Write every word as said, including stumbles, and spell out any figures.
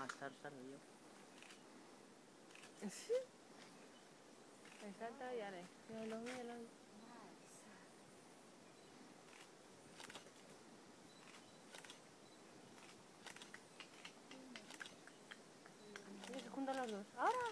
Ah, sal, salgo yo. Me encanta, ya le. Míralo, míralo. Mira, se juntan los dos. ¡Ahora!